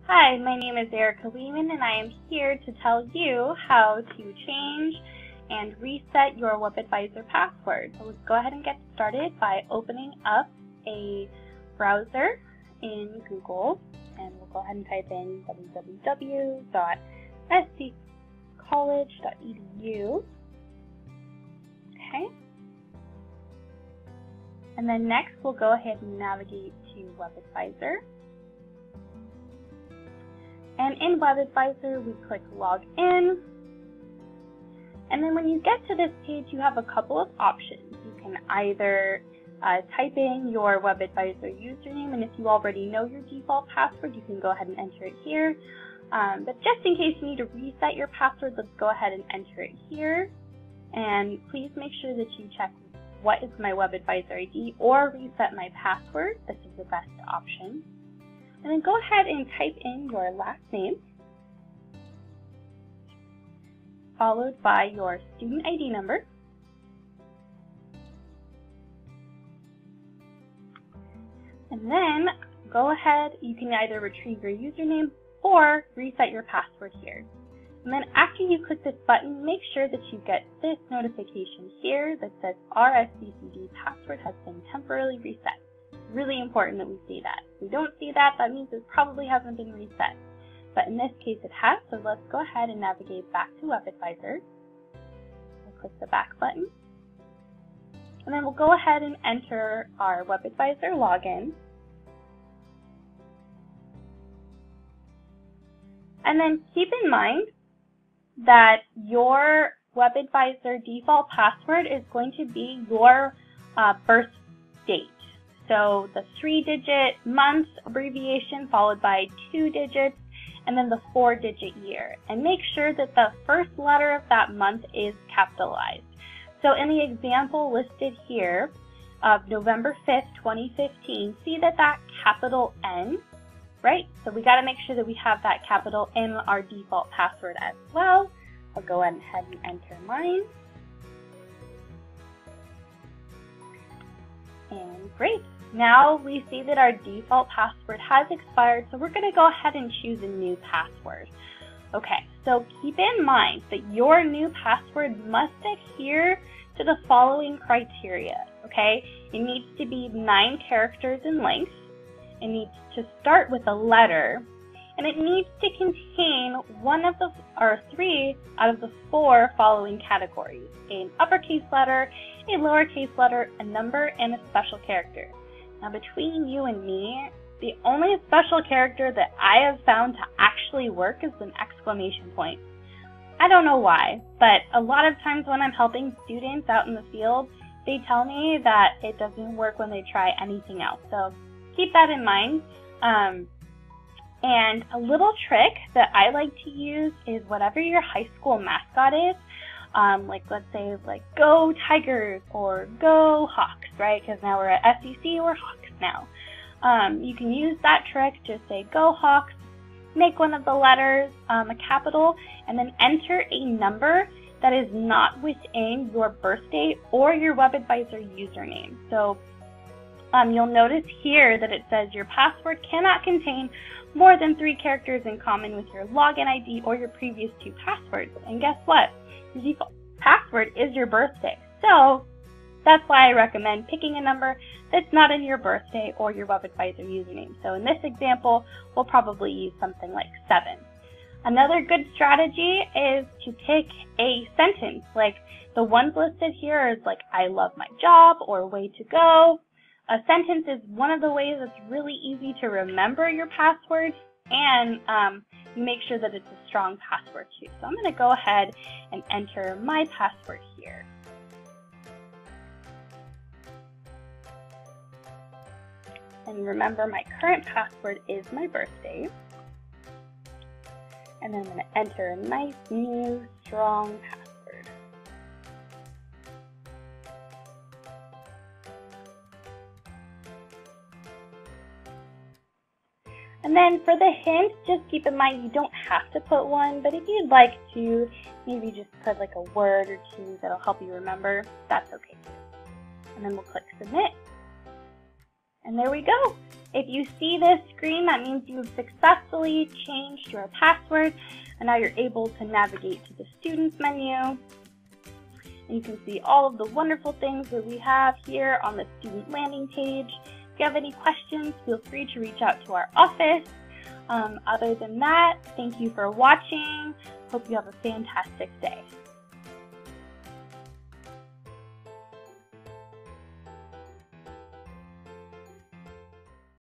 Hi, my name is Erica Lehman, and I am here to tell you how to change and reset your WebAdvisor password. So let's go ahead and get started by opening up a browser in Google, and we'll go ahead and type in www.sccollege.edu. Okay. And then next we'll go ahead and navigate to WebAdvisor. And in WebAdvisor, we click Log In. And then when you get to this page, you have a couple of options. You can either type in your WebAdvisor username, and if you already know your default password, you can go ahead and enter it here. But just in case you need to reset your password, let's go ahead and enter it here. And please make sure that you check what is my WebAdvisor ID or reset my password. This is the best option. And then go ahead and type in your last name, followed by your student ID number. And then go ahead, you can either retrieve your username or reset your password here. And then after you click this button, make sure that you get this notification here that says RSVCD password has been temporarily reset. Really important that we see that. If we don't see that, that means it probably hasn't been reset. But in this case it has, so let's go ahead and navigate back to WebAdvisor. We'll click the back button. And then we'll go ahead and enter our WebAdvisor login. And then keep in mind that your WebAdvisor default password is going to be your birth date. So the 3-digit month abbreviation followed by 2 digits and then the 4-digit year. And make sure that the first letter of that month is capitalized. So in the example listed here of November 5th, 2015, see that capital N, right? So we got to make sure that we have that capital in our default password as well. I'll go ahead and enter mine. And great. Now we see that our default password has expired, so we're going to go ahead and choose a new password. Okay, so keep in mind that your new password must adhere to the following criteria, okay? It needs to be 9 characters in length, it needs to start with a letter, and it needs to contain 3 out of the 4 following categories: an uppercase letter, a lowercase letter, a number, and a special character. Now between you and me, the only special character that I have found to actually work is an exclamation point. I don't know why, but a lot of times when I'm helping students out in the field, they tell me that it doesn't work when they try anything else. So keep that in mind. And a little trick that I like to use is whatever your high school mascot is, like let's say like Go Tigers or Go Hawks, right? Because now we're at SEC, we're Hawks now. You can use that trick, just say Go Hawks, make one of the letters a capital, and then enter a number that is not within your birth date or your WebAdvisor username. So you'll notice here that it says your password cannot contain more than 3 characters in common with your login ID or your previous 2 passwords. And guess what? Your default password is your birthday. So that's why I recommend picking a number that's not in your birthday or your WebAdvisor username. So in this example, we'll probably use something like 7. Another good strategy is to pick a sentence. Like the ones listed here is like, I love my job or way to go. A sentence is one of the ways it's really easy to remember your password, and you make sure that it's a strong password too. So I'm going to go ahead and enter my password here. And remember, my current password is my birthday. And then I'm going to enter a nice, new, strong password. And then for the hint, just keep in mind you don't have to put one, but if you'd like to, maybe just put like a word or 2 that'll help you remember, that's okay too. And then we'll click Submit. And there we go. If you see this screen, that means you've successfully changed your password, and now you're able to navigate to the Students menu. And you can see all of the wonderful things that we have here on the student landing page. If you have any questions, feel free to reach out to our office. Other than that, thank you for watching. Hope you have a fantastic day.